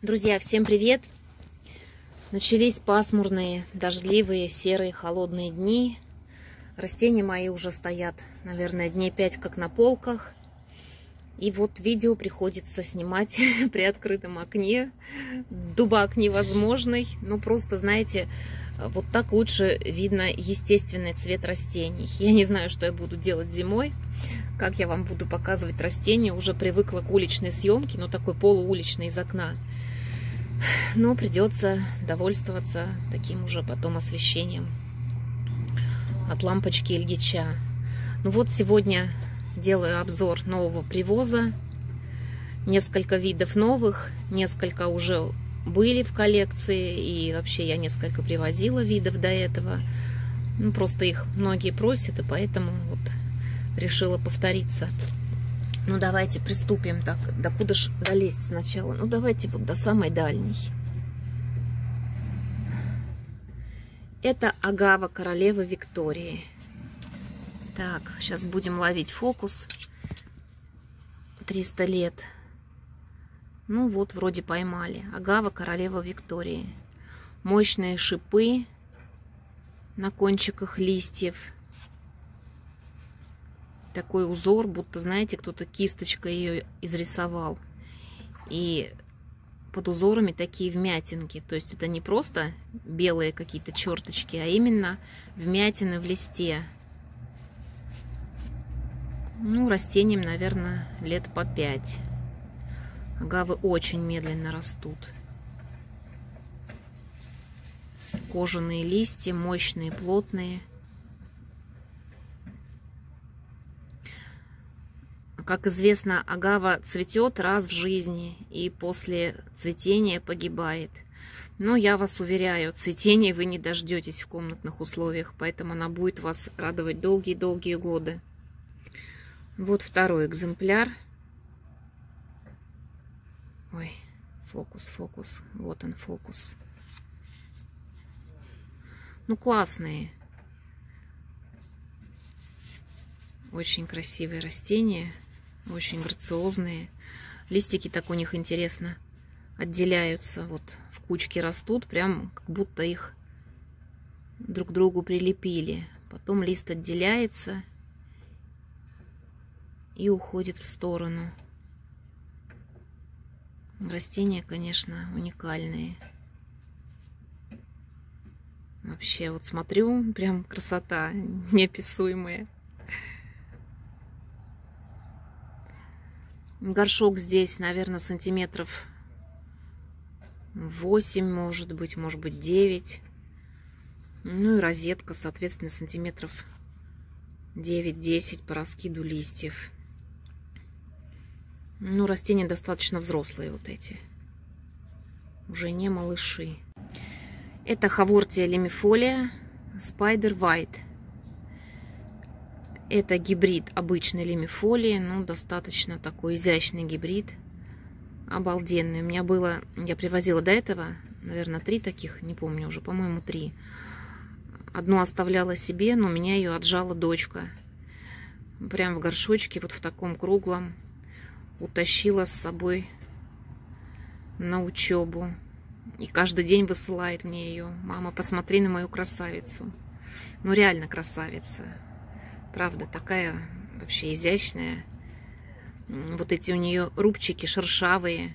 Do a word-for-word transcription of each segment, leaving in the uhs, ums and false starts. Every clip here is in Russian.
Друзья, всем привет! Начались пасмурные, дождливые, серые, холодные дни. Растения мои уже стоят, наверное, дней пять как на полках. И вот видео приходится снимать при открытом окне. Дубак невозможный. Ну, просто, знаете, вот так лучше видно естественный цвет растений. Я не знаю, что я буду делать зимой. Как я вам буду показывать растения. Уже привыкла к уличной съемке, но такой полууличной из окна. Но придется довольствоваться таким уже потом освещением от лампочки Ильича. Ну вот сегодня делаю обзор нового привоза. Несколько видов новых, несколько уже были в коллекции. И вообще я несколько привозила видов до этого. Ну просто их многие просят, и поэтому вот решила повториться. Ну, давайте приступим. Так, до куда ж долезть сначала? Ну, давайте вот до самой дальней. Это агава королевы Виктории. Так, сейчас будем ловить фокус. триста лет. Ну, вот, вроде поймали. Агава королева Виктории. Мощные шипы на кончиках листьев. Такой узор, будто, знаете, кто-то кисточкой ее изрисовал. И под узорами такие вмятинки. То есть это не просто белые какие-то черточки, а именно вмятины в листе. Ну, растениям, наверное, лет по пять. Агавы очень медленно растут. Кожаные листья, мощные, плотные. Как известно, агава цветет раз в жизни и после цветения погибает. Но я вас уверяю, цветения вы не дождетесь в комнатных условиях, поэтому она будет вас радовать долгие-долгие годы. Вот второй экземпляр. Ой, фокус, фокус. Вот он, фокус. Ну, классные. Очень красивые растения. Очень грациозные. Листики так у них интересно отделяются. Вот в кучке растут, прям как будто их друг к другу прилепили. Потом лист отделяется и уходит в сторону. Растения, конечно, уникальные. Вообще, вот смотрю, прям красота неописуемая. Горшок здесь, наверное, сантиметров восемь, может быть, может быть, девять. Ну и розетка, соответственно, сантиметров девять-десять по раскиду листьев. Ну, растения достаточно взрослые вот эти. Уже не малыши. Это Хавортия лимифолия Spider White. Это гибрид обычной лимифолии, ну, достаточно такой изящный гибрид. Обалденный. У меня было, я привозила до этого, наверное, три таких, не помню уже, по-моему, три. Одну оставляла себе, но у меня ее отжала дочка. Прям в горшочке, вот в таком круглом. Утащила с собой на учебу. И каждый день высылает мне ее. Мама, посмотри на мою красавицу. Ну, реально красавица. Правда, такая вообще изящная. Вот эти у нее рубчики шершавые.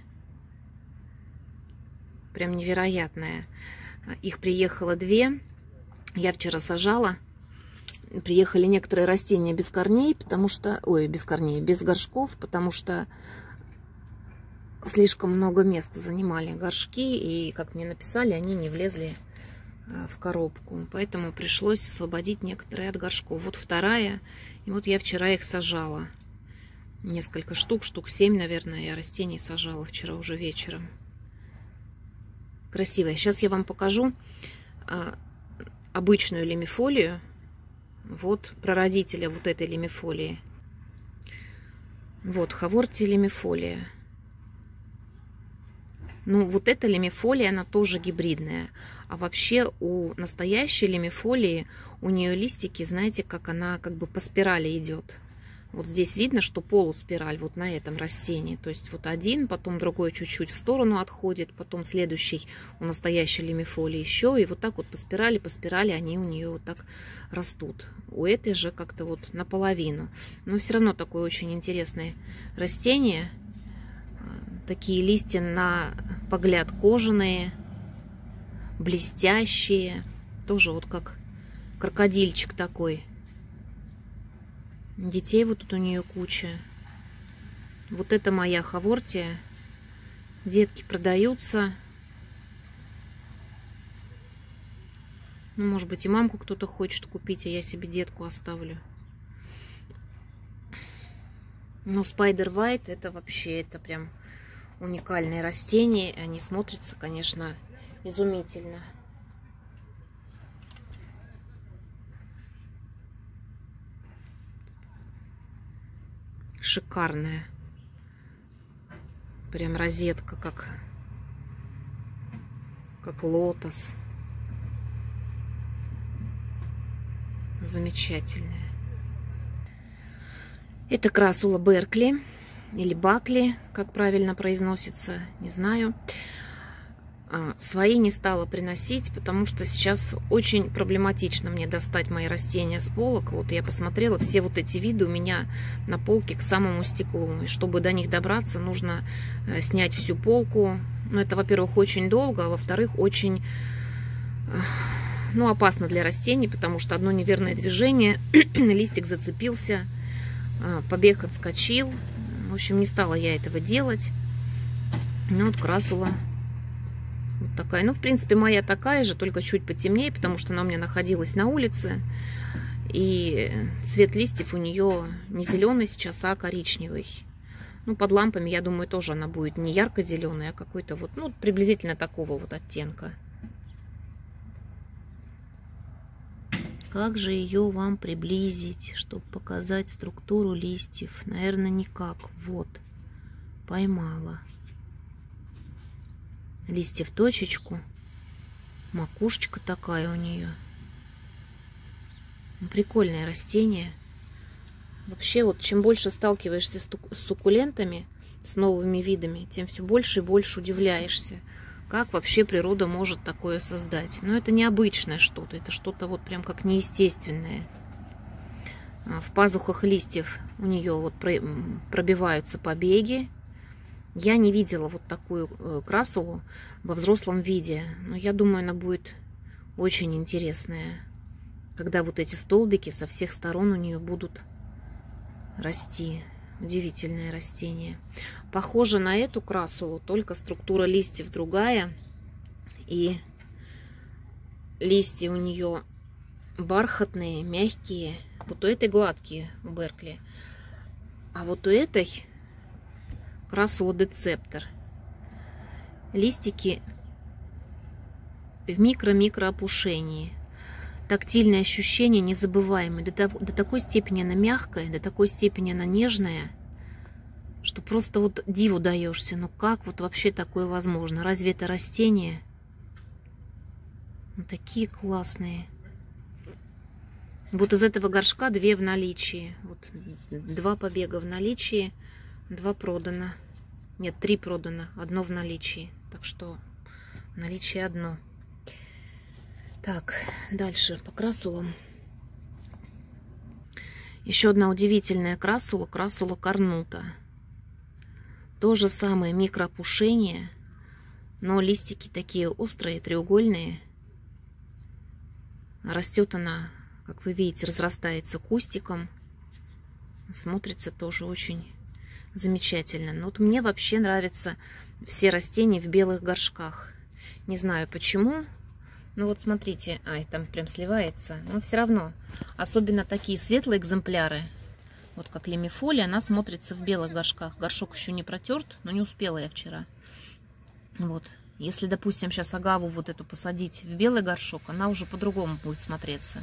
Прям невероятная. Их приехало две. Я вчера сажала. Приехали некоторые растения без корней, потому что... Ой, без корней, без горшков, потому что слишком много места занимали горшки. И, как мне написали, они не влезли в коробку, поэтому пришлось освободить некоторые от горшков. Вот вторая, и вот я вчера их сажала. Несколько штук, штук семь, наверное, я растений сажала вчера уже вечером. Красивая. Сейчас я вам покажу а, обычную лимифолию. Вот прародителя вот этой лимифолии. Вот Хавортия лимифолия. Ну, вот эта лимифолия, она тоже гибридная. А вообще у настоящей лимифолии, у нее листики, знаете, как она как бы по спирали идет. Вот здесь видно, что полуспираль вот на этом растении. То есть вот один, потом другой чуть-чуть в сторону отходит, потом следующий у настоящей лимифолии еще. И вот так вот по спирали, по спирали они у нее вот так растут. У этой же как-то вот наполовину. Но все равно такое очень интересное растение. Такие листья на погляд кожаные, блестящие. Тоже вот как крокодильчик такой. Детей вот тут у нее куча. Вот это моя хавортия. Детки продаются. Ну, может быть, и мамку кто-то хочет купить, а я себе детку оставлю. Но Spider White это вообще, это прям уникальные растения. Они смотрятся, конечно, изумительно. Шикарная. Прям розетка, как, как лотос. Замечательная. Это красула Беркли или Бакли, как правильно произносится, не знаю. Свои не стала приносить, потому что сейчас очень проблематично мне достать мои растения с полок. Вот я посмотрела, все вот эти виды у меня на полке к самому стеклу. И чтобы до них добраться, нужно снять всю полку. Ну, это, во-первых, очень долго, а во-вторых, очень, ну, опасно для растений, потому что одно неверное движение, листик зацепился, побег отскочил. В общем, не стала я этого делать. Ну, вот красула. Вот такая. Ну, в принципе, моя такая же, только чуть потемнее, потому что она у меня находилась на улице. И цвет листьев у нее не зеленый сейчас, а коричневый. Ну, под лампами, я думаю, тоже она будет не ярко-зеленая, а какой-то вот, ну, приблизительно такого вот оттенка. Как же ее вам приблизить, чтобы показать структуру листьев? Наверное, никак. Вот, поймала. Листья в точечку. Макушечка такая у нее. Прикольное растение. Вообще, вот чем больше сталкиваешься с суккулентами, с новыми видами, тем все больше и больше удивляешься, как вообще природа может такое создать. Но это необычное что-то, это что-то вот прям как неестественное. В пазухах листьев у нее вот пробиваются побеги. Я не видела вот такую красулу во взрослом виде, но я думаю, она будет очень интересная, когда вот эти столбики со всех сторон у нее будут расти. Удивительное растение. Похоже на эту красулу, только структура листьев другая. И листья у нее бархатные, мягкие. Вот у этой гладкие, у Беркли. А вот у этой красула Децептор. Листики в микро-микро опушении. Тактильное ощущение незабываемое. До, того, до такой степени она мягкая, до такой степени она нежная, что просто вот диву даешься. Ну как вот вообще такое возможно? Разве это растение? Ну, такие классные. Вот из этого горшка две в наличии. Вот два побега в наличии, два продано. Нет, три продано, одно в наличии. Так что в наличии одно. Так, дальше по красулам. Еще одна удивительная красула, красула Корнута. То же самое микроопушение, но листики такие острые, треугольные. Растет она, как вы видите, разрастается кустиком. Смотрится тоже очень замечательно. Но вот мне вообще нравятся все растения в белых горшках. Не знаю почему. Ну вот смотрите, ай, там прям сливается, но все равно, особенно такие светлые экземпляры, вот как лимифолия, она смотрится в белых горшках. Горшок еще не протерт, но не успела я вчера. Вот, если, допустим, сейчас агаву вот эту посадить в белый горшок, она уже по-другому будет смотреться.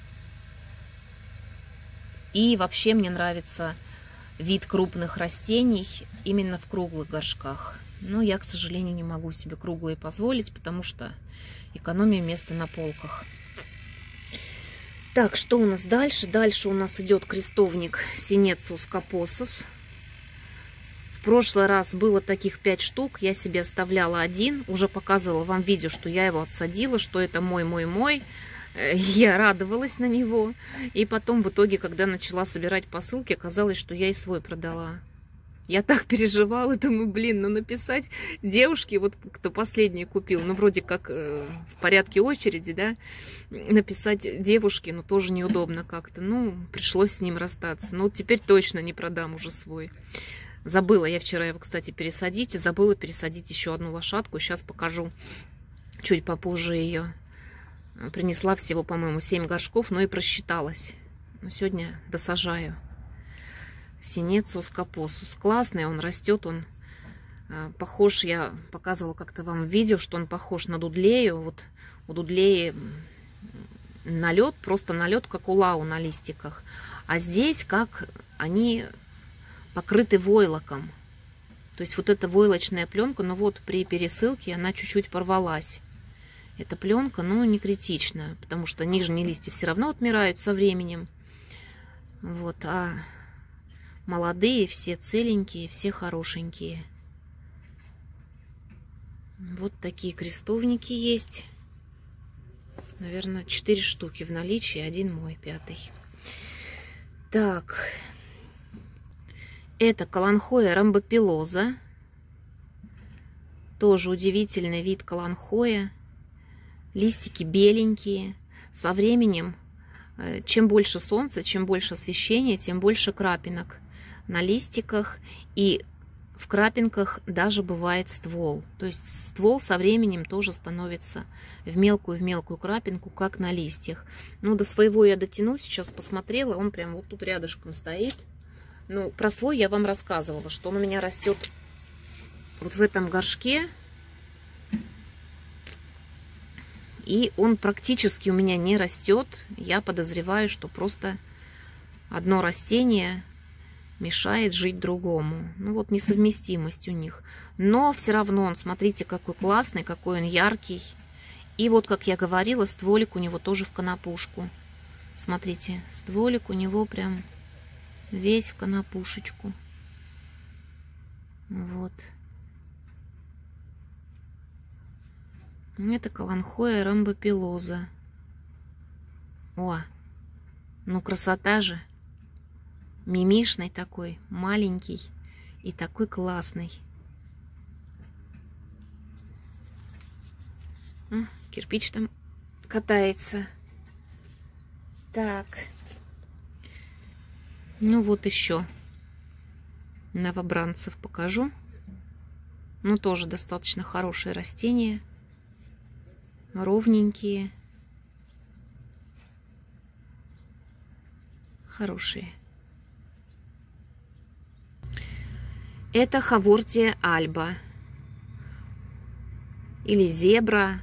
И вообще мне нравится вид крупных растений именно в круглых горшках. Но я, к сожалению, не могу себе круглые позволить, потому что экономия места на полках. Так, что у нас дальше? Дальше у нас идет крестовник Синециус капосус. В прошлый раз было таких пять штук, я себе оставляла один, уже показывала вам видео, что я его отсадила, что это мой-мой-мой. Я радовалась на него. И потом в итоге, когда начала собирать посылки, оказалось, что я и свой продала. Я так переживала, думаю, блин, ну написать девушке, вот кто последний купил, ну вроде как э, в порядке очереди, да, написать девушке, ну тоже неудобно как-то. Ну, пришлось с ним расстаться. Ну, теперь точно не продам уже свой. Забыла я вчера его, кстати, пересадить, и забыла пересадить еще одну лошадку. Сейчас покажу чуть попозже ее. Принесла всего, по-моему, семь горшков, но и просчиталась. Но сегодня досажаю. Синециус капосус. Классный, он растет, он э, похож, я показывала как-то вам в видео, что он похож на дудлею. Вот у дудлеи налет, просто налет, как у лау на листиках. А здесь как они покрыты войлоком. То есть вот эта войлочная пленка, но вот при пересылке она чуть-чуть порвалась. Эта пленка, ну, не критична, потому что нижние листья все равно отмирают со временем. Вот, а молодые все целенькие, все хорошенькие. Вот такие крестовники есть. Наверное, четыре штуки в наличии, один мой, пятый. Так, это каланхоя рамбопилоза. Тоже удивительный вид каланхоя. Листики беленькие. Со временем, чем больше солнца, чем больше освещения, тем больше крапинок на листиках. И в крапинках даже бывает ствол. То есть ствол со временем тоже становится в мелкую в мелкую крапинку, как на листьях. Ну, до своего я дотяну. Сейчас посмотрела, он прям вот тут рядышком стоит. Ну, про свой я вам рассказывала, что он у меня растет вот в этом горшке. И он практически у меня не растет. Я подозреваю, что просто одно растение мешает жить другому. Ну вот несовместимость у них. Но все равно он, смотрите, какой классный, какой он яркий. И вот, как я говорила, стволик у него тоже в конопушку. Смотрите, стволик у него прям весь в конопушечку. Вот. Это каланхоя рамбопилоза. О, ну красота же. Мимишный такой, маленький и такой классный. А, кирпич там катается. Так. Ну вот еще новобранцев покажу. Ну тоже достаточно хорошие растения. Ровненькие. Хорошие. Это Хавортия альба. Или зебра.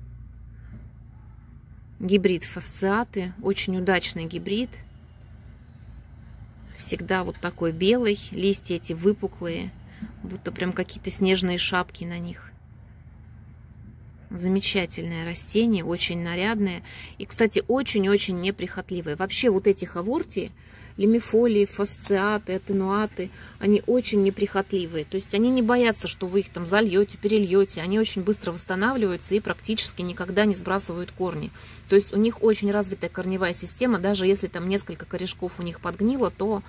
Гибрид фасциаты. Очень удачный гибрид. Всегда вот такой белый. Листья эти выпуклые. Будто прям какие-то снежные шапки на них. Замечательное растение, очень нарядное. И, кстати, очень-очень неприхотливое. Вообще вот эти хавортии, лимифолии, фасциаты, атенуаты, они очень неприхотливые. То есть они не боятся, что вы их там зальете, перельете. Они очень быстро восстанавливаются и практически никогда не сбрасывают корни. То есть у них очень развитая корневая система. Даже если там несколько корешков у них подгнило, то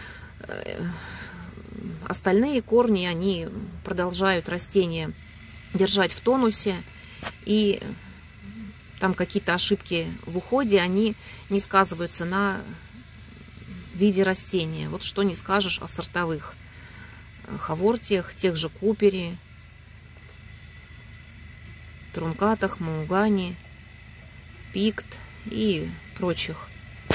остальные корни, они продолжают растение держать в тонусе. И там какие-то ошибки в уходе, они не сказываются на виде растения. Вот что не скажешь о сортовых хавортиях, тех же купери, трункатах, маугане, пикт и прочих.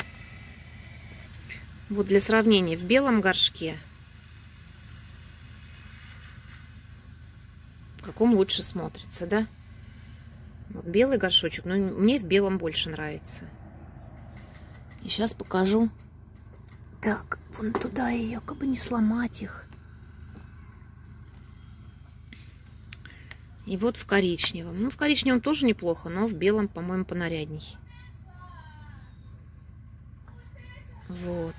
Вот для сравнения, в белом горшке в каком лучше смотрится, да? Вот белый горшочек, но мне в белом больше нравится. И сейчас покажу. Так, вон туда ее, как бы не сломать их. И вот в коричневом. Ну, в коричневом тоже неплохо, но в белом, по-моему, понарядней. Вот.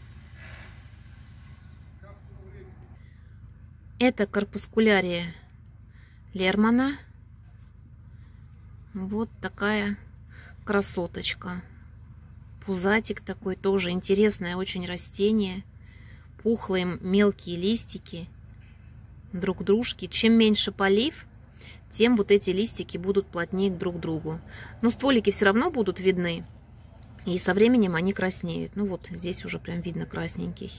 Это корпускулярия Лермана. Вот такая красоточка. Пузатик такой, тоже интересное очень растение. Пухлые мелкие листики друг к дружке. Чем меньше полив, тем вот эти листики будут плотнее друг к другу. Но стволики все равно будут видны. И со временем они краснеют. Ну вот здесь уже прям видно красненький.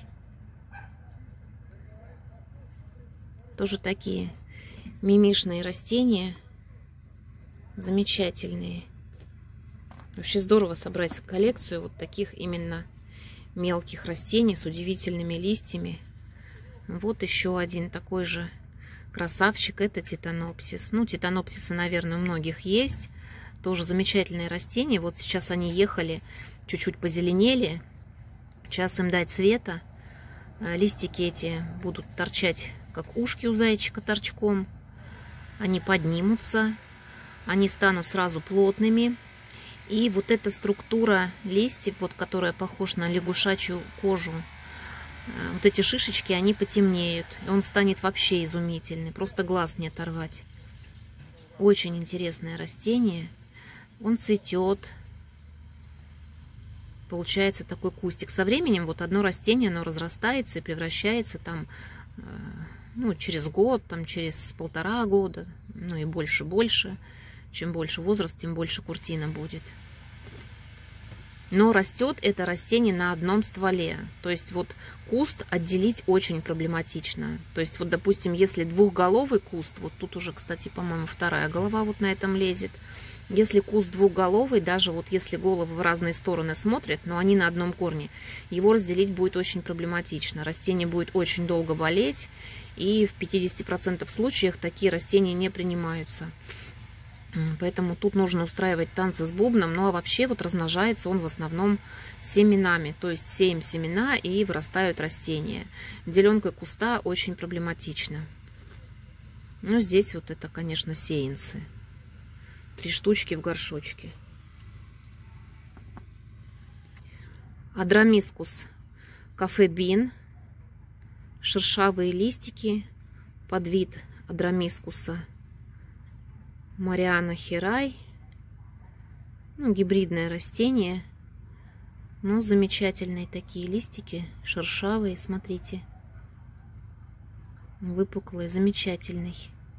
Тоже такие мимишные растения. Замечательные. Вообще здорово собрать коллекцию вот таких именно мелких растений с удивительными листьями. Вот еще один такой же красавчик. Это титанопсис. Ну, титанопсисы, наверное, у многих есть. Тоже замечательные растения. Вот сейчас они ехали, чуть-чуть позеленели. Сейчас им дать света. Листики эти будут торчать, как ушки у зайчика торчком. Они поднимутся. Они станут сразу плотными. И вот эта структура листьев, вот, которая похожа на лягушачью кожу, вот эти шишечки, они потемнеют. И он станет вообще изумительный. Просто глаз не оторвать. Очень интересное растение. Он цветет. Получается такой кустик. Со временем вот одно растение, оно разрастается и превращается там, ну, через год, там, через полтора года, ну и больше-больше. Чем больше возраст, тем больше куртина будет. Но растет это растение на одном стволе. То есть вот куст отделить очень проблематично. То есть вот, допустим, если двухголовый куст, вот тут уже, кстати, по-моему, вторая голова вот на этом лезет. Если куст двухголовый, даже вот если головы в разные стороны смотрят, но они на одном корне, его разделить будет очень проблематично. Растение будет очень долго болеть, и в пятидесяти процентах случаях такие растения не принимаются. Поэтому тут нужно устраивать танцы с бубном. Ну а вообще вот размножается он в основном семенами. То есть сеем семена и вырастают растения. Деленкой куста очень проблематично. Ну здесь вот это, конечно, сеянцы. Три штучки в горшочке. Адрамискус кафе бин. Шершавые листики. Подвид адрамискуса Мариана Хирай. Ну, гибридное растение. Ну, замечательные такие листики. Шершавые, смотрите. Выпуклые, замечательный.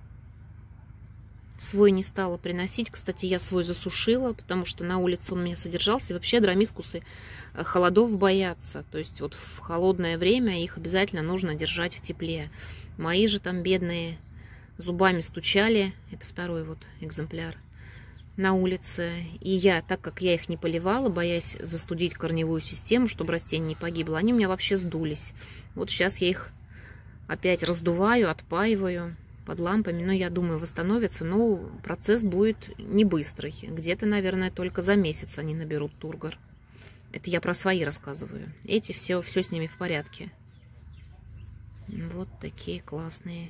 Свой не стала приносить. Кстати, я свой засушила, потому что на улице он у меня содержался. И вообще адрамискусы холодов боятся. То есть вот в холодное время их обязательно нужно держать в тепле. Мои же там бедные зубами стучали. Это второй вот экземпляр на улице. И я, так как я их не поливала, боясь застудить корневую систему, чтобы растение не погибло, они у меня вообще сдулись. Вот сейчас я их опять раздуваю, отпаиваю под лампами. Но я думаю, восстановятся. Но процесс будет не быстрый. Где-то, наверное, только за месяц они наберут тургор. Это я про свои рассказываю. Эти все, все с ними в порядке. Вот такие классные.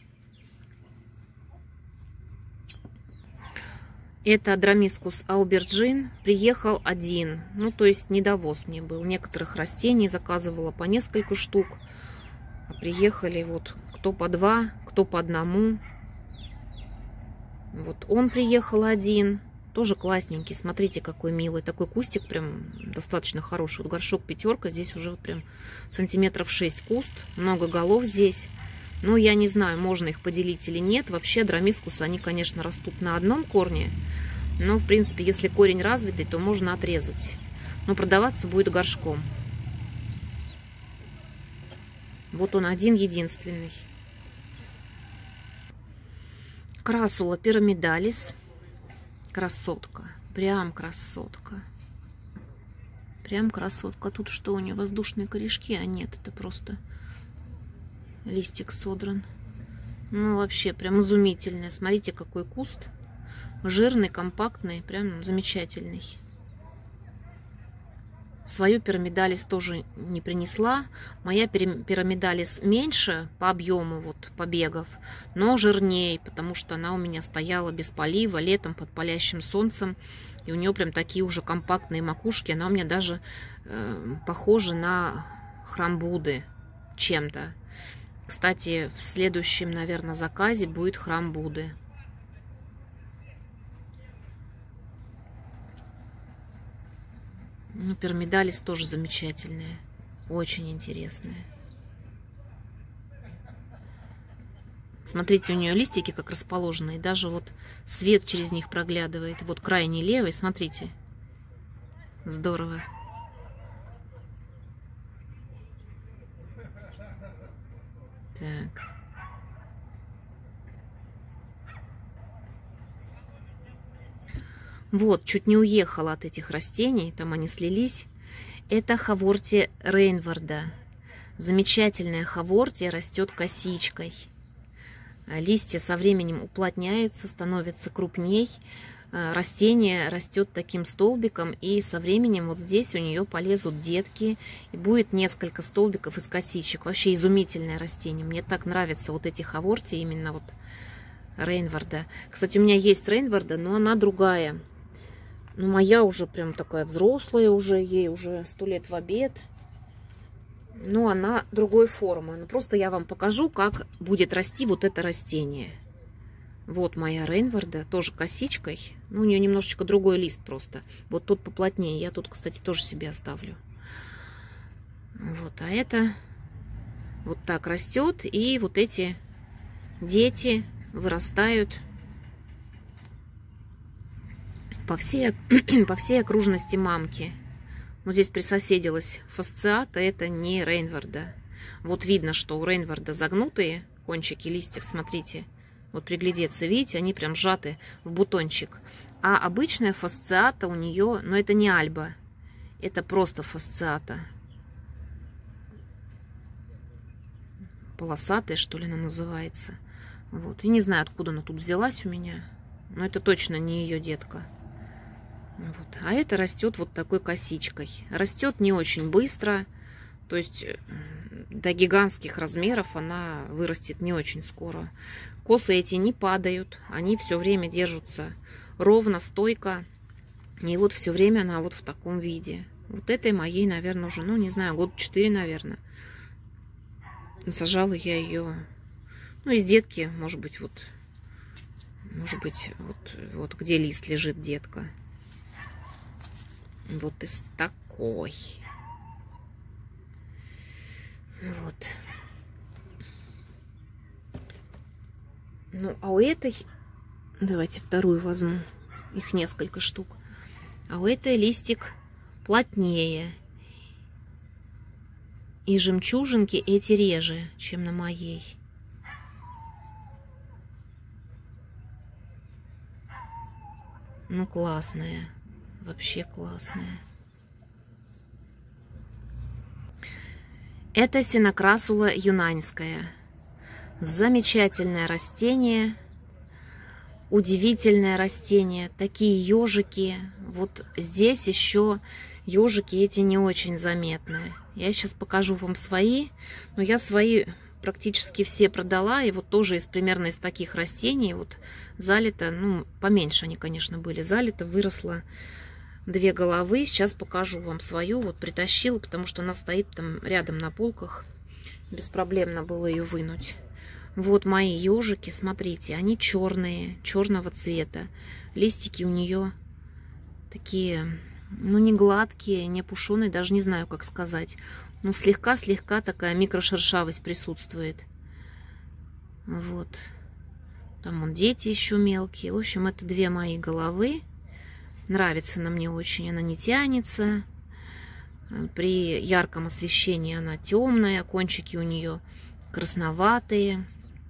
Это адрамискус ауберджин. Приехал один. Ну, то есть недовоз мне был. Некоторых растений заказывала по несколько штук. А приехали вот кто по два, кто по одному. Вот он приехал один. Тоже классненький. Смотрите, какой милый. Такой кустик прям достаточно хороший. Вот горшок пятерка. Здесь уже прям сантиметров шесть куст. Много голов здесь. Ну, я не знаю, можно их поделить или нет. Вообще, адрамискусы, они, конечно, растут на одном корне. Но, в принципе, если корень развитый, то можно отрезать. Но продаваться будет горшком. Вот он один-единственный. Красула пирамидалис. Красотка. Прям красотка. Прям красотка. Тут что у нее? Воздушные корешки? А нет, это просто... листик содран. Ну, вообще, прям изумительный. Смотрите, какой куст. Жирный, компактный. Прям замечательный. Свою пирамидалис тоже не принесла. Моя пирамидалис меньше по объему вот побегов, но жирнее, потому что она у меня стояла без полива летом под палящим солнцем. И у нее прям такие уже компактные макушки. Она у меня даже э, похожа на храм Будды чем-то. Кстати, в следующем, наверное, заказе будет храм Будды. Ну, пирамидалис тоже замечательная. Очень интересная. Смотрите, у нее листики как расположены. И даже вот свет через них проглядывает. Вот крайний левый, смотрите. Здорово. Так. Вот, чуть не уехала от этих растений, там они слились. Это хавортия Рейнварда. Замечательная хавортия, растет косичкой. Листья со временем уплотняются, становятся крупней. Растение растет таким столбиком, и со временем вот здесь у нее полезут детки, и будет несколько столбиков из косичек. Вообще изумительное растение. Мне так нравятся вот эти хавортии, именно вот Рейнварда. Кстати, у меня есть Рейнварда, но она другая. Ну, моя уже прям такая взрослая, уже ей уже сто лет в обед. Но она другой формы. Ну, просто я вам покажу, как будет расти вот это растение. Вот моя Рейнварда, тоже косичкой. Ну, у нее немножечко другой лист просто. Вот тут поплотнее. Я тут, кстати, тоже себе оставлю. Вот, а это вот так растет. И вот эти дети вырастают по всей, по всей окружности мамки. Вот здесь присоседилась фасциата, это не Рейнварда. Вот видно, что у Рейнварда загнутые кончики листьев, смотрите. Вот приглядеться, видите, они прям сжаты в бутончик. А обычная фасциата у нее, но это не альба, это просто фасциата. Полосатая, что ли, она называется. Вот. И не знаю, откуда она тут взялась у меня, но это точно не ее детка. Вот. А это растет вот такой косичкой. Растет не очень быстро, то есть до гигантских размеров она вырастет не очень скоро. Косы эти не падают, они все время держатся ровно, стойко. И вот все время она вот в таком виде. Вот этой моей, наверное, уже, ну не знаю, год четыре, наверное. Сажала я ее, ну из детки, может быть, вот, может быть, вот, вот где лист лежит, детка. Вот из такой. Вот. Ну, а у этой... Давайте вторую возьму. Их несколько штук. А у этой листик плотнее. И жемчужинки эти реже, чем на моей. Ну, классная. Вообще классная. Это синокрасула юнаньская. Замечательное растение. Удивительное растение. Такие ежики. Вот здесь еще ежики эти не очень заметные. Я сейчас покажу вам свои. Но я свои практически все продала. И вот тоже из примерно из таких растений вот залито, ну, поменьше они, конечно, были. Залито, выросло две головы. Сейчас покажу вам свою. Вот притащила, потому что она стоит там рядом на полках. Беспроблемно было ее вынуть. Вот мои ежики, смотрите, они черные, черного цвета. Листики у нее такие, ну не гладкие, не пушеные, даже не знаю, как сказать. Но слегка-слегка такая микрошершавость присутствует. Вот. Там вон дети еще мелкие. В общем, это две мои головы. Нравится она мне очень, она не тянется. При ярком освещении она темная, кончики у нее красноватые.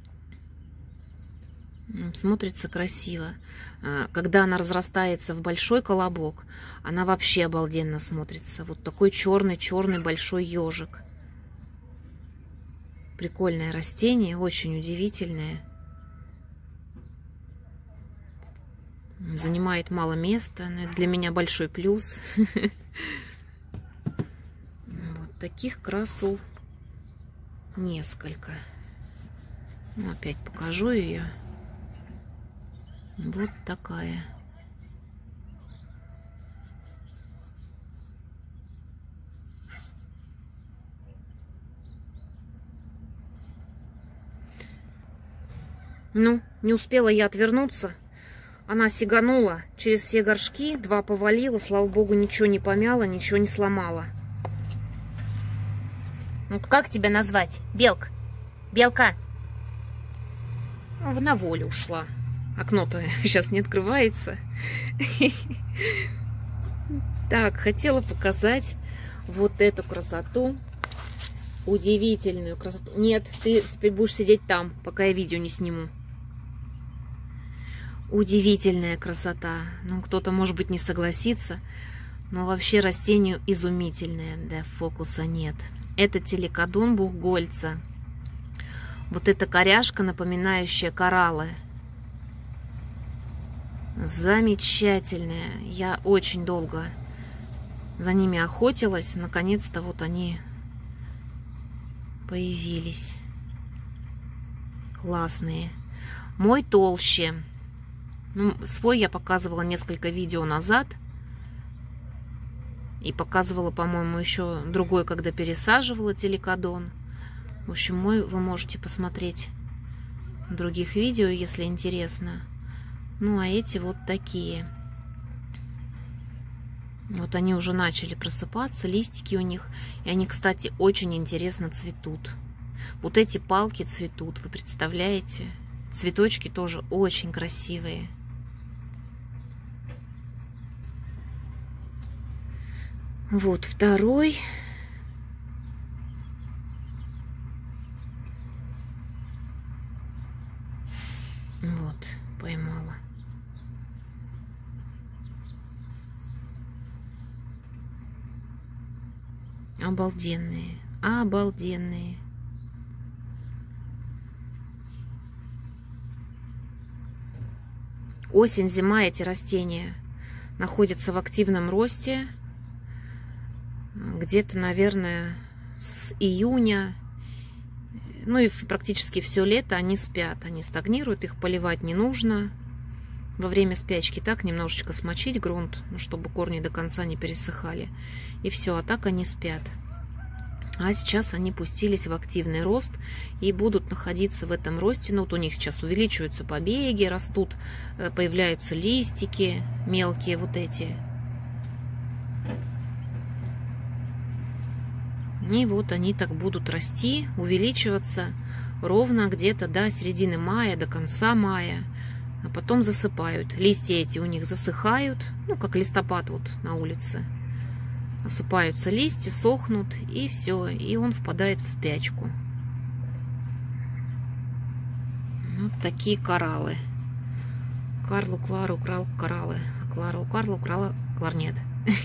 Смотрится красиво. Когда она разрастается в большой колобок, она вообще обалденно смотрится. Вот такой черный-черный большой ежик. Прикольное растение, очень удивительное. Занимает мало места, но это для меня большой плюс. таких красул несколько. Ну, опять покажу ее. Вот такая. Ну, не успела я отвернуться. Она сиганула через все горшки, два повалила, слава богу, ничего не помяла, ничего не сломала. Ну, как тебя назвать? Белка? Белка? На волю ушла. Окно-то сейчас не открывается. Так, хотела показать вот эту красоту. Удивительную красоту. Нет, ты теперь будешь сидеть там, пока я видео не сниму. Удивительная красота. Ну, кто-то, может быть, не согласится, но вообще растение изумительное. Да, фокуса нет. Это Теликодон бухгольца. Вот эта коряшка, напоминающая кораллы. Замечательная. Я очень долго за ними охотилась. Наконец-то вот они появились. Классные. Мой толще. Ну, свой я показывала несколько видео назад. И показывала, по-моему, еще другой, когда пересаживала Теликодон. В общем, мой вы можете посмотреть в других видео, если интересно. Ну, а эти вот такие. Вот они уже начали просыпаться, листики у них. И они, кстати, очень интересно цветут. Вот эти палки цветут, вы представляете? Цветочки тоже очень красивые. Вот второй. Вот, поймала. Обалденные, обалденные. Осень, зима, эти растения находятся в активном росте. Где-то, наверное, с июня, ну и практически все лето они спят. Они стагнируют, их поливать не нужно. Во время спячки так немножечко смочить грунт, ну, чтобы корни до конца не пересыхали. И все, а так они спят. А сейчас они пустились в активный рост и будут находиться в этом росте. Ну, вот у них сейчас увеличиваются побеги, растут, появляются листики мелкие вот эти. И вот они так будут расти, увеличиваться ровно где-то до середины мая, до конца мая. А потом засыпают. Листья эти у них засыхают, ну, как листопад вот на улице. Осыпаются листья, сохнут, и все, и он впадает в спячку. Вот такие кораллы. Карлу, Клару, украл кораллы. А Клара у Карла украла кларнет.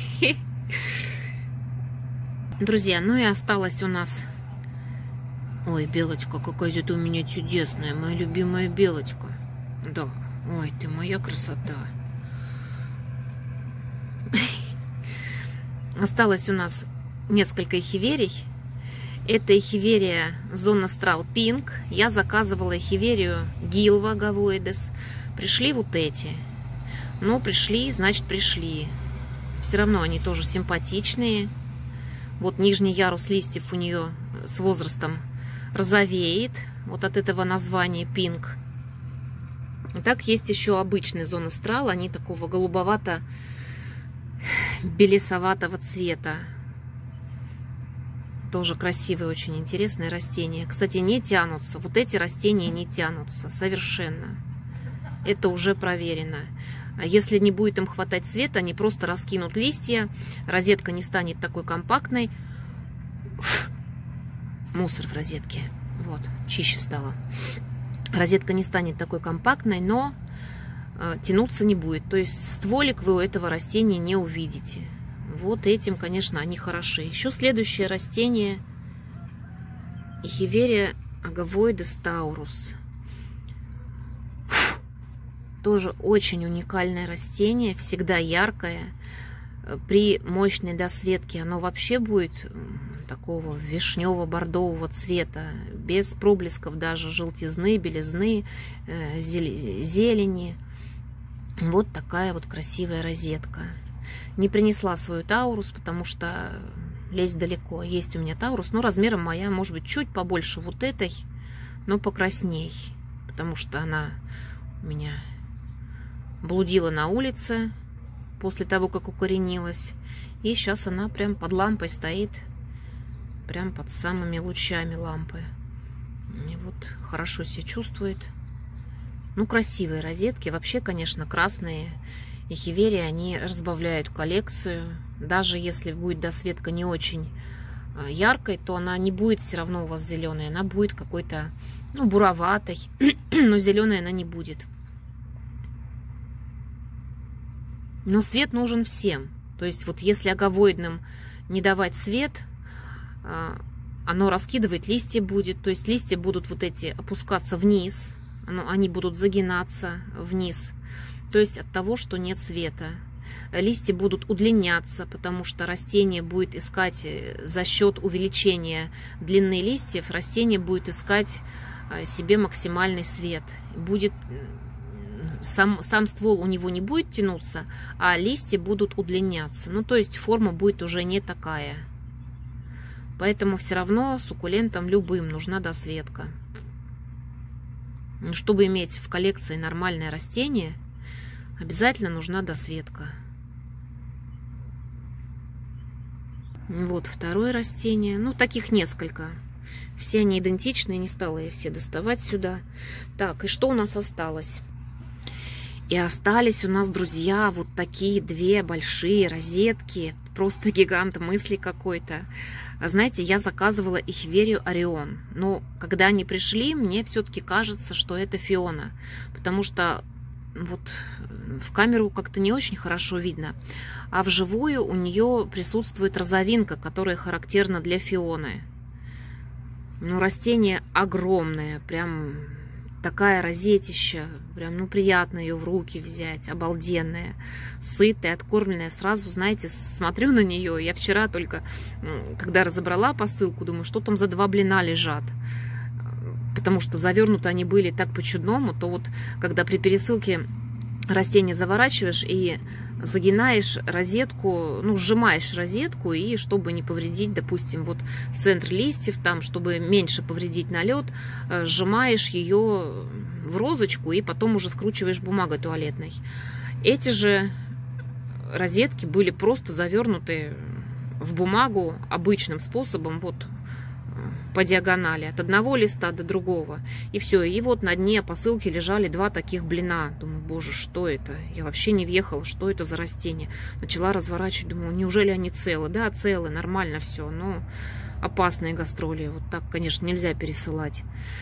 Друзья, ну и осталось у нас... Ой, белочка, какая же ты у меня чудесная, моя любимая белочка. Да, ой, ты моя красота. Осталось у нас несколько эхиверий. Это эхиверия Zona Astral Pink. Я заказывала эхиверию Gilva Gavoides. Пришли вот эти. Ну, пришли, значит, пришли. Все равно они тоже симпатичные. Вот нижний ярус листьев у нее с возрастом розовеет. Вот от этого названия Pink. И так есть еще обычный Zona Astral. Они такого голубовато-белесоватого цвета. Тоже красивые, очень интересные растения. Кстати, не тянутся. Вот эти растения не тянутся совершенно. Это уже проверено. Если не будет им хватать света, они просто раскинут листья. Розетка не станет такой компактной. Мусор в розетке. Вот, чище стало. Розетка не станет такой компактной, но э, тянуться не будет. То есть стволик вы у этого растения не увидите. Вот этим, конечно, они хороши. Еще следующее растение эхиверия Agavoides taurus. Тоже очень уникальное растение, всегда яркое. При мощной досветке оно вообще будет такого вишнево-бордового цвета, без проблесков даже желтизны, белизны, зелени. Вот такая вот красивая розетка. Не принесла свою Таурус, потому что лезть далеко. Есть у меня Таурус, но размером моя, может быть, чуть побольше вот этой, но покрасней, потому что она у меня блудила на улице после того, как укоренилась. И сейчас она прям под лампой стоит, прям под самыми лучами лампы. И вот хорошо себя чувствует. Ну, красивые розетки. Вообще, конечно, красные эхиверии, они разбавляют коллекцию. Даже если будет досветка не очень яркой, то она не будет все равно у вас зеленая. Она будет какой-то, ну, буроватой, но зеленой она не будет. Но свет нужен всем. То есть вот если аговоидным не давать свет, оно раскидывать листья будет. То есть листья будут вот эти опускаться вниз, они будут загинаться вниз. То есть от того, что нет света. Листья будут удлиняться, потому что растение будет искать за счет увеличения длины листьев, растение будет искать себе максимальный свет. Будет, сам, сам ствол у него не будет тянуться, а листья будут удлиняться. Ну, то есть форма будет уже не такая. Поэтому все равно суккулентам любым нужна досветка. Чтобы иметь в коллекции нормальное растение, обязательно нужна досветка. Вот второе растение. Ну, таких несколько. Все они идентичные, не стала я все доставать сюда. Так, и что у нас осталось? И остались у нас, друзья, вот такие две большие розетки. Просто гигант мысли какой-то. Знаете, я заказывала эхиверию Орион. Но когда они пришли, мне все-таки кажется, что это Фиона. Потому что вот в камеру как-то не очень хорошо видно. А вживую у нее присутствует розовинка, которая характерна для Фионы. Ну, растение огромное, прям такая розетища, прям, ну, приятно ее в руки взять, обалденная, сытая, откормленная. Сразу, знаете, смотрю на нее. Я вчера только, когда разобрала посылку, думаю, что там за два блина лежат. Потому что завернуты они были так по-чудному, то вот, когда при пересылке растение заворачиваешь и загинаешь розетку, ну, сжимаешь розетку, и чтобы не повредить, допустим, вот центр листьев, там, чтобы меньше повредить налет, сжимаешь ее в розочку и потом уже скручиваешь бумагой туалетной. Эти же розетки были просто завернуты в бумагу обычным способом, вот по диагонали, от одного листа до другого. И все. И вот на дне посылки лежали два таких блина. Думаю, боже, что это? Я вообще не въехала, что это за растение. Начала разворачивать, думаю, неужели они целы? Да, целы, нормально все, но опасные гастроли. Вот так, конечно, нельзя пересылать.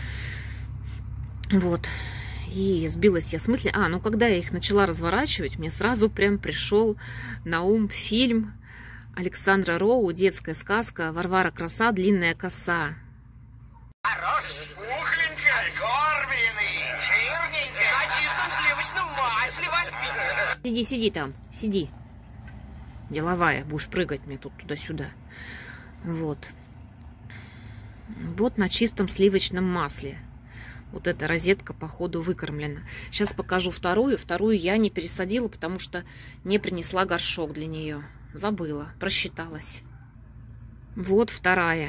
Вот. И сбилась я с мысли. А, ну когда я их начала разворачивать, мне сразу прям пришел на ум фильм Александра Роу, детская сказка «Варвара Краса. Длинная коса». Хорош, пухленький, откормленный, жирненький, на чистом сливочном масле воспитан. Сиди, сиди там, сиди. Деловая, будешь прыгать мне тут туда-сюда. Вот. Вот на чистом сливочном масле. Вот эта розетка, походу, выкормлена. Сейчас покажу вторую. Вторую я не пересадила, потому что не принесла горшок для нее. Забыла, просчиталась. Вот вторая.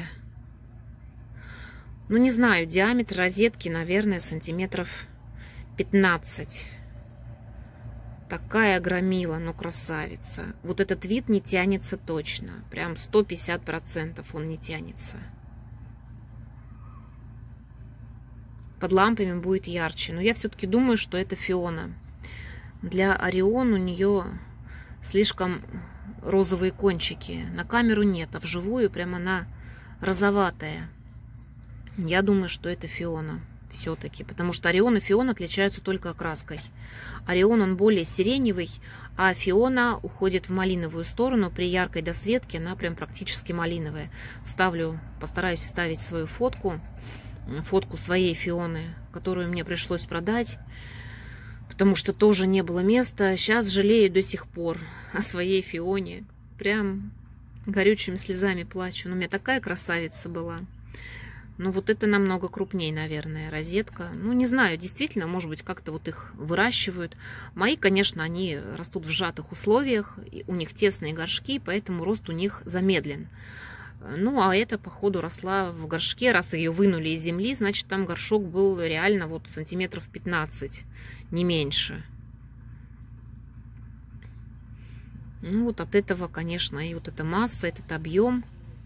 Ну, не знаю, диаметр розетки, наверное, сантиметров пятнадцать. Такая громила, но красавица. Вот этот вид не тянется точно. Прям сто пятьдесят процентов он не тянется. Под лампами будет ярче. Но я все-таки думаю, что это Фиона. Для Орион у нее слишком розовые кончики. На камеру нет, а вживую прям она розоватая. Я думаю, что это Фиона все-таки, потому что Орион и Фиона отличаются только окраской. Орион, он более сиреневый, а Фиона уходит в малиновую сторону. При яркой досветке она прям практически малиновая. Вставлю, постараюсь вставить свою фотку, фотку своей Фионы, которую мне пришлось продать, потому что тоже не было места. Сейчас жалею до сих пор о своей Фионе. Прям горючими слезами плачу. Но у меня такая красавица была. Ну, вот это намного крупнее, наверное, розетка. Ну, не знаю, действительно, может быть, как-то вот их выращивают. Мои, конечно, они растут в сжатых условиях, у них тесные горшки, поэтому рост у них замедлен. Ну, а эта, походу, росла в горшке. Раз ее вынули из земли, значит, там горшок был реально вот сантиметров пятнадцать, не меньше. Ну, вот от этого, конечно, и вот эта масса, этот объем.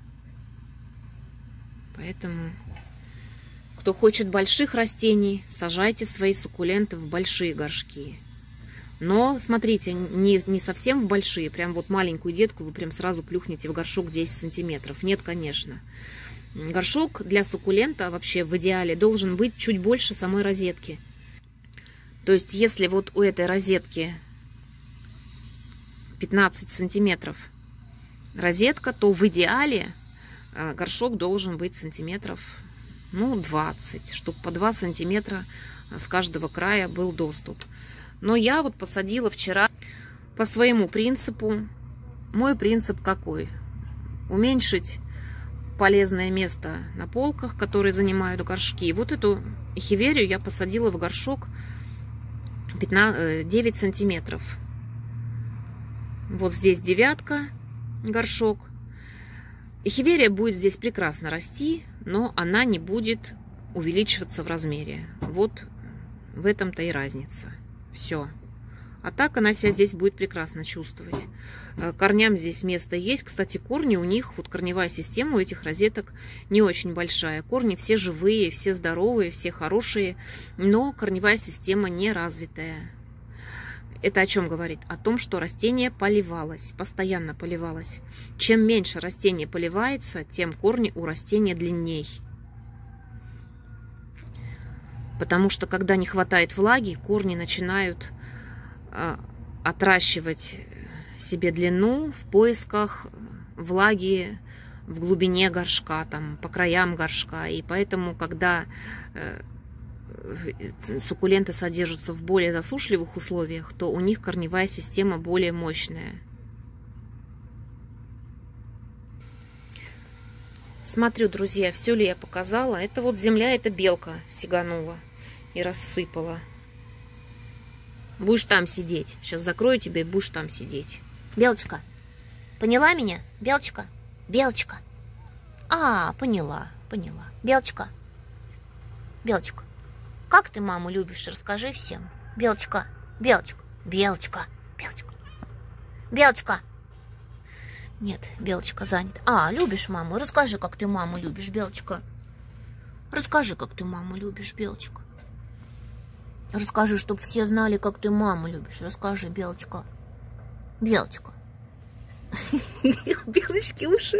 Поэтому, кто хочет больших растений, сажайте свои суккуленты в большие горшки. Но, смотрите, не, не совсем в большие, прям вот маленькую детку вы прям сразу плюхнете в горшок десять сантиметров. Нет, конечно. Горшок для суккулента вообще в идеале должен быть чуть больше самой розетки. То есть, если вот у этой розетки пятнадцать сантиметров розетка, то в идеале горшок должен быть сантиметров, ну, двадцать, чтобы по два сантиметра с каждого края был доступ. Но я вот посадила вчера по своему принципу. Мой принцип какой? Уменьшить полезное место на полках, которые занимают горшки. И вот эту эхиверию я посадила в горшок девять сантиметров. Вот здесь девятка, горшок. Эхиверия будет здесь прекрасно расти, но она не будет увеличиваться в размере. Вот в этом-то и разница. Все. А так она себя здесь будет прекрасно чувствовать. Корням здесь место есть. Кстати, корни у них, вот корневая система у этих розеток не очень большая. Корни все живые, все здоровые, все хорошие, но корневая система не развитая. Это о чем говорит? О том, что растение поливалось, постоянно поливалось. Чем меньше растение поливается, тем корни у растения длинней. Потому что, когда не хватает влаги, корни начинают э, отращивать себе длину в поисках влаги в глубине горшка, там, по краям горшка. И поэтому, когда э, суккуленты содержатся в более засушливых условиях, то у них корневая система более мощная. Смотрю, друзья, все ли я показала. Это вот земля, это белка сиганула и рассыпала. Будешь там сидеть. Сейчас закрою тебя и будешь там сидеть. Белочка, поняла меня? Белочка, Белочка. А, поняла, поняла. Белочка, Белочка. Как ты маму любишь? Расскажи всем. Белочка, Белочка, Белочка, Белочка, Белочка. Нет, Белочка занята. А, любишь маму? Расскажи, как ты маму любишь, Белочка. Расскажи, как ты маму любишь, Белочка. Расскажи, чтобы все знали, как ты маму любишь. Расскажи, Белочка. Белочка. Белочки уши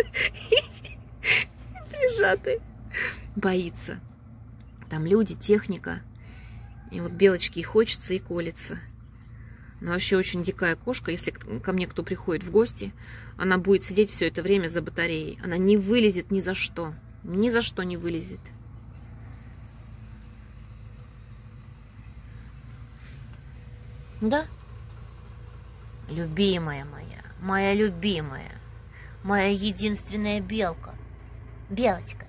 прижаты. Боится. Там люди, техника. И вот белочки и хочется, и колется. Она вообще очень дикая кошка. Если ко мне кто приходит в гости, она будет сидеть все это время за батареей. Она не вылезет ни за что. Ни за что не вылезет. Да? Любимая моя, моя любимая, моя единственная белка. Белочка.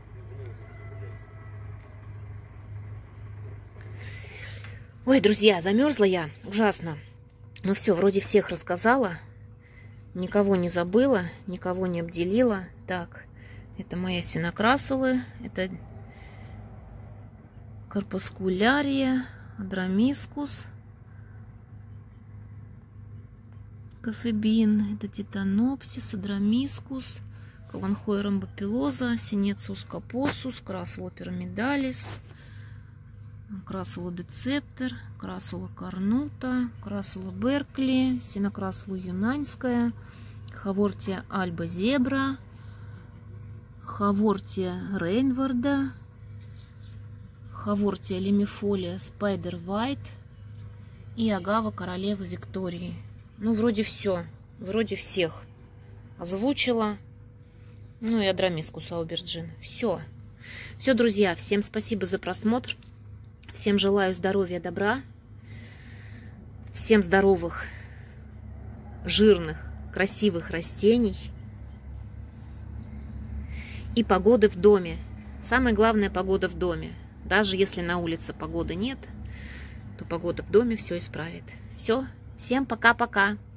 Ой, друзья, замерзла я. Ужасно. Ну все, вроде всех рассказала. Никого не забыла, никого не обделила. Так, это моя синокрасулы. Это карпускулярия, адрамискус, кофебин. Это титанопсис, адрамискус, каланхоя ромбопилоза, синециус капосус, красула пирамидалис, красула децептер, красула корнута, красула беркли, синокрасула юнаньская, хавортия альба зебра, хавортия рейнварда, хавортия лимифолия спайдер вайт и агава королевы Виктории. Ну, вроде все, вроде всех озвучила. Ну и адрамискус ауберджин. Все. Все, друзья, всем спасибо за просмотр. Всем желаю здоровья, добра. Всем здоровых, жирных, красивых растений. и погоды в доме. Самое главное, погода в доме. Даже если на улице погоды нет, то погода в доме все исправит. Все, всем пока-пока.